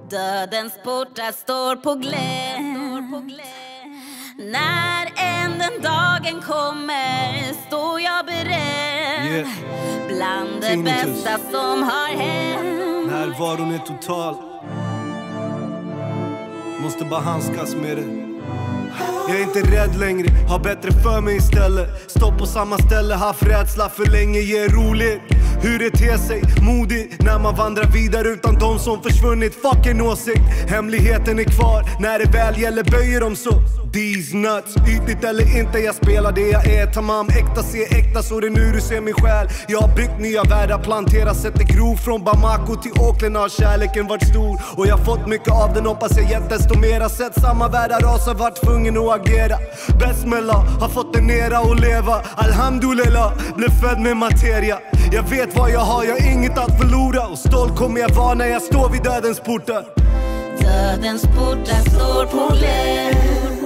Dödens portar står på glänt. När än den dagen kommer står jag beredd. Bland det bästa som har hänt. Närvaron är total. Måste bara handskas med det. Jag är inte rädd längre, har bättre för mig istället. Stopp på samma ställe, haft rädsla för länge, ger roligt. Hur det ter sig, modigt när man vandrar vidare utan de som försvunnit. Fuck en åsikt, hemligheten är kvar. När det väl gäller böjer de så. These nuts, ytligt eller inte, jag spelar det jag är. Tamam, äkta, se äkta, så det är nu du ser min själ. Jag har byggt nya världar, planterat, sätter grov. Från Bamako till Auckland har kärleken varit stor. Och jag fått mycket av den, hoppas jag gett desto mera. Sett samma världar rasa, varit tvungen att agera. Besmella, har fått den nera och leva. Alhamdulillah, blev född med materia. Jag vet vad jag har, jag har inget att förlora. Och stolt kommer jag vara när jag står vid dödens portar. Dödens portar står på glänt.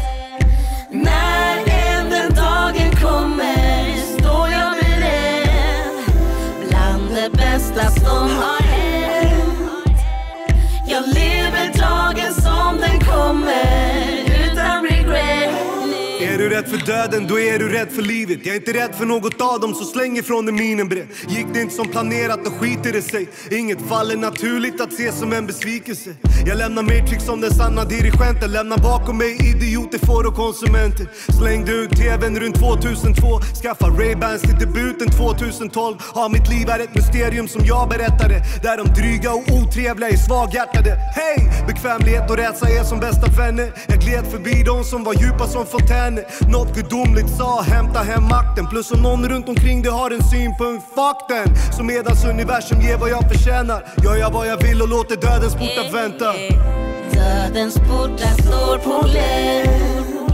När än den dagen kommer står jag beredd. Bland det bästa som har hänt. Jag lever dagen som den kommer utan regret. Är du rädd för döden, då är du rädd för livet. Jag är inte rädd för något av dem, så släng ifrån dig minen bre. Gick det inte som planerat, då skiter det sig. Inget faller naturligt att se som en besvikelse. Jag lämnar Matrix som den sanna dirigenten. Lämnar bakom mig idioter, får och konsumenter. Slängde ut tvn runt 2002. Skaffa Ray-Bans till debuten 2012. Har mitt liv är ett mysterium som jag berättade. Där de dryga och otrevliga är svaghjärtade. Hej! Bekvämlighet och rädsla är som bästa vänner. Jag gled förbi de som var djupa som fontäner. Något gudomligt sa, hämta hem makten. Plus om någon runt omkring det har en synpunkt, fuck den. Så medans universum ger vad jag förtjänar. Gör jag vad jag vill och låter dödens portar vänta. Dödens portar står på glänt.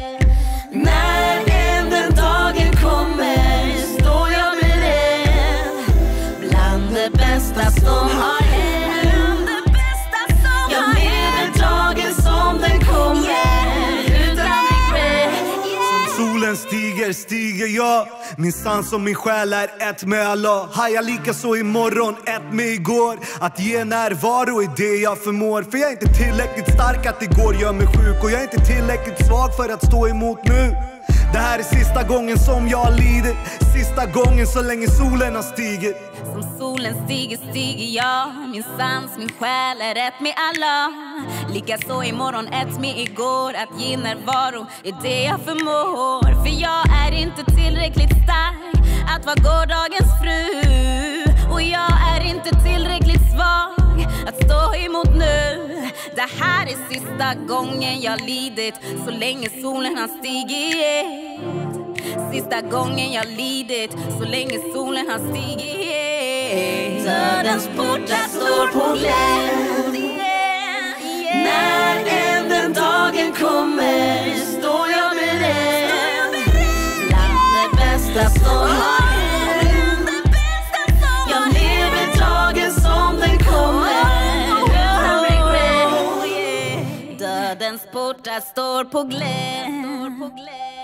När än den dagen kommer står jag beredd. Bland det bästa som har hänt. Jag lever dagen som den kommer. Solen stiger jag. Min sans och min själ är ett med Allah. Haja lika så imorgon, ett med igår. Att ge närvaro är det jag förmår. För jag är inte tillräckligt stark att det går gör mig sjuk. Och jag är inte tillräckligt svag för att stå emot nu. Det här är sista gången som jag lider. Sista gången så länge solen har stigit. Som solen stiger jag. Min sans, min själ är ett med alla. Likaså imorgon ett med igår. Att ge närvaro är det jag förmår. För jag är inte tillräckligt stark att vara gårdagens fru. Och jag är inte tillräckligt svag att stå emot nu. Det här är sista gången jag lidit. Så länge solen har stigit. Sista gången jag lidit. Så länge solen har stigit. Dödens portar står på glänt. När än den dagen kommer står jag beredd. Bland det bästa som har hänt. Jag lever dagen som den kommer utan regret. Dödens portar står på glänt.